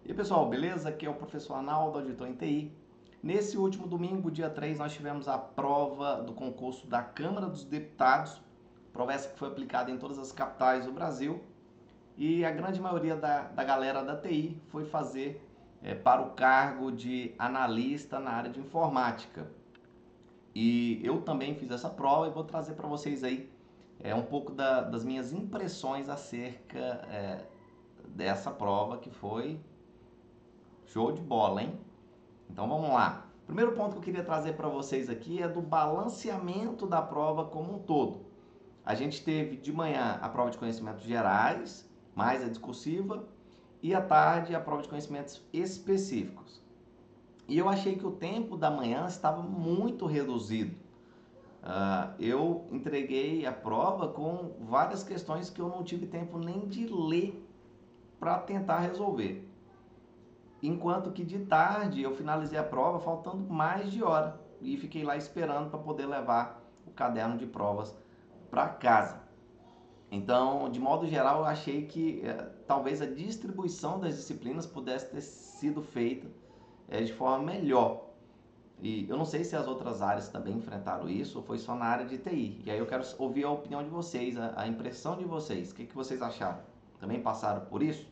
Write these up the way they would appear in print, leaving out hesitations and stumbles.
E aí, pessoal, beleza? Aqui é o professor Arnaldo, auditor em TI. Nesse último domingo, dia 3, nós tivemos a prova do concurso da Câmara dos Deputados, prova essa que foi aplicada em todas as capitais do Brasil, e a grande maioria da galera da TI foi fazer para o cargo de analista na área de informática. E eu também fiz essa prova e vou trazer para vocês aí um pouco das minhas impressões acerca dessa prova que foi show de bola, hein? Então vamos lá. O primeiro ponto que eu queria trazer para vocês aqui é do balanceamento da prova como um todo. A gente teve de manhã a prova de conhecimentos gerais, mais a discursiva, e à tarde a prova de conhecimentos específicos. E eu achei que o tempo da manhã estava muito reduzido. Eu entreguei a prova com várias questões que eu não tive tempo nem de ler para tentar resolver. Enquanto que de tarde eu finalizei a prova faltando mais de hora e fiquei lá esperando para poder levar o caderno de provas para casa. Então, de modo geral, eu achei que talvez a distribuição das disciplinas pudesse ter sido feita de forma melhor. E eu não sei se as outras áreas também enfrentaram isso ou foi só na área de TI. E aí eu quero ouvir a opinião de vocês, a impressão de vocês. O que vocês acharam? Também passaram por isso?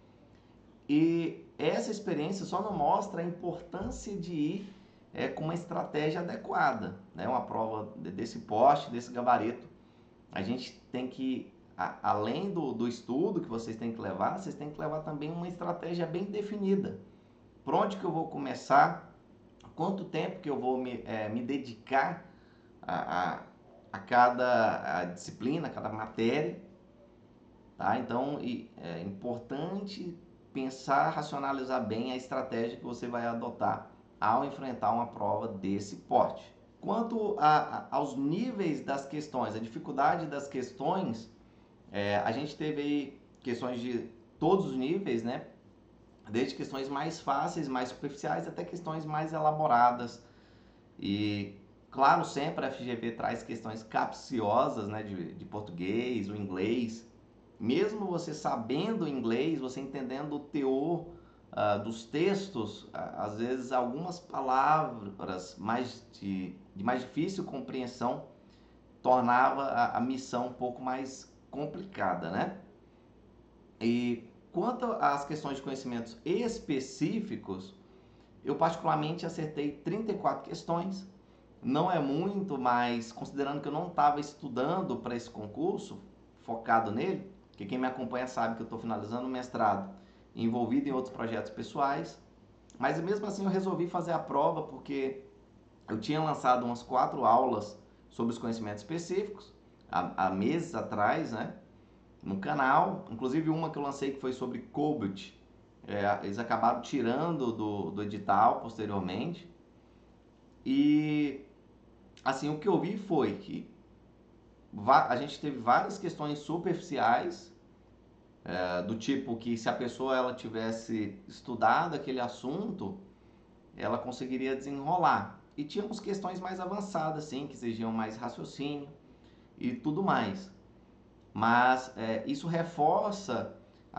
E essa experiência só não mostra a importância de ir com uma estratégia adequada, né? Uma prova desse porte, desse gabarito. A gente tem que, além do estudo que vocês têm que levar, vocês têm que levar também uma estratégia bem definida. Por onde que eu vou começar? Quanto tempo que eu vou me dedicar a, a, a cada disciplina, a cada matéria? Tá? Então, é importante pensar, racionalizar bem a estratégia que você vai adotar ao enfrentar uma prova desse porte. Quanto aos níveis das questões, a dificuldade das questões, a gente teve aí questões de todos os níveis, né? Desde questões mais fáceis, mais superficiais, até questões mais elaboradas. E, claro, sempre a FGV traz questões capciosas, né, de português, o inglês. Mesmo você sabendo inglês, você entendendo o teor dos textos, às vezes algumas palavras de mais difícil compreensão tornava a missão um pouco mais complicada, né? E quanto às questões de conhecimentos específicos, eu particularmente acertei 34 questões. Não é muito, mas considerando que eu não estava estudando para esse concurso, focado nele, porque quem me acompanha sabe que eu estou finalizando o mestrado, envolvido em outros projetos pessoais, mas mesmo assim eu resolvi fazer a prova porque eu tinha lançado umas 4 aulas sobre os conhecimentos específicos, há meses atrás, né, no canal, inclusive uma que eu lancei que foi sobre COBOL, eles acabaram tirando do edital posteriormente, e assim, o que eu vi foi que a gente teve várias questões superficiais, do tipo que se a pessoa ela tivesse estudado aquele assunto, ela conseguiria desenrolar. E tínhamos questões mais avançadas, sim, que exigiam mais raciocínio e tudo mais. Mas isso reforça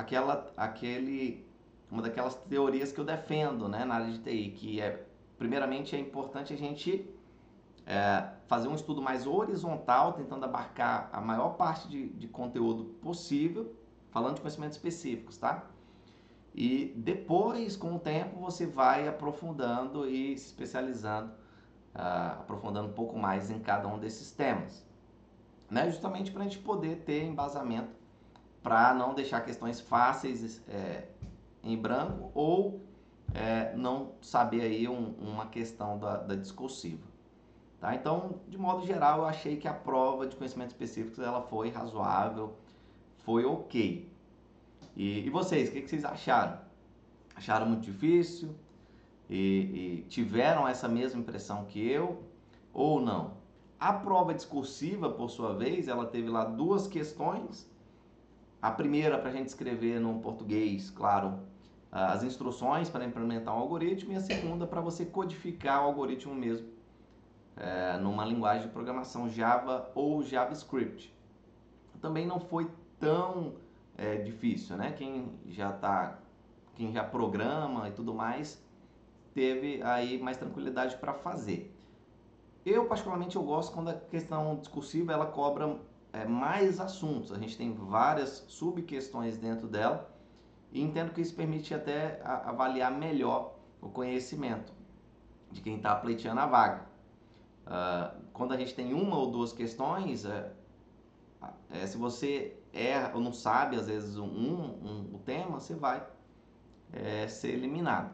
uma daquelas teorias que eu defendo, né, na área de TI, que primeiramente é importante a gente fazer um estudo mais horizontal, tentando abarcar a maior parte de conteúdo possível, falando de conhecimentos específicos, tá? E depois, com o tempo, você vai aprofundando e se especializando, aprofundando um pouco mais em cada um desses temas, né? Justamente para a gente poder ter embasamento, para não deixar questões fáceis em branco ou não saber aí uma questão da discursiva. Tá? Então, de modo geral, eu achei que a prova de conhecimentos específicos ela foi razoável, foi ok. E vocês, o que vocês acharam? Acharam muito difícil? E tiveram essa mesma impressão que eu? Ou não? A prova discursiva, por sua vez, ela teve lá 2 questões. A primeira para a gente escrever no português, claro, as instruções para implementar um algoritmo, e a segunda para você codificar o algoritmo mesmo, numa linguagem de programação Java ou JavaScript. Também não foi tão difícil, né? Quem já está quem já programa e tudo mais, teve aí mais tranquilidade para fazer. Eu, particularmente, eu gosto quando a questão discursiva ela cobra mais assuntos. A gente tem várias subquestões dentro dela e entendo que isso permite até avaliar melhor o conhecimento de quem está pleiteando a vaga. Quando a gente tem uma ou duas questões, se você erra ou não sabe, às vezes, o tema, você vai ser eliminado.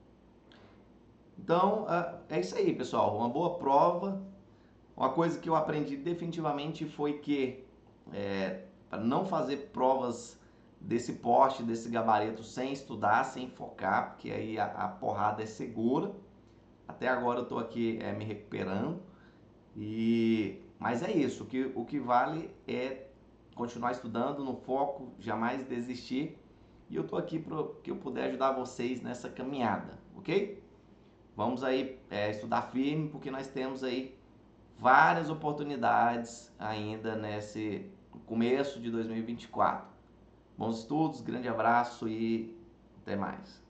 Então, é isso aí, pessoal. Uma boa prova. Uma coisa que eu aprendi definitivamente foi que para não fazer provas desse porte, desse gabarito, sem estudar, sem focar, porque aí a porrada é segura. Até agora eu estou aqui me recuperando. Mas é isso, o que vale é continuar estudando no foco, jamais desistir. E eu estou aqui para que eu puder ajudar vocês nessa caminhada, ok? Vamos aí estudar firme, porque nós temos aí várias oportunidades ainda nesse começo de 2024. Bons estudos, grande abraço e até mais.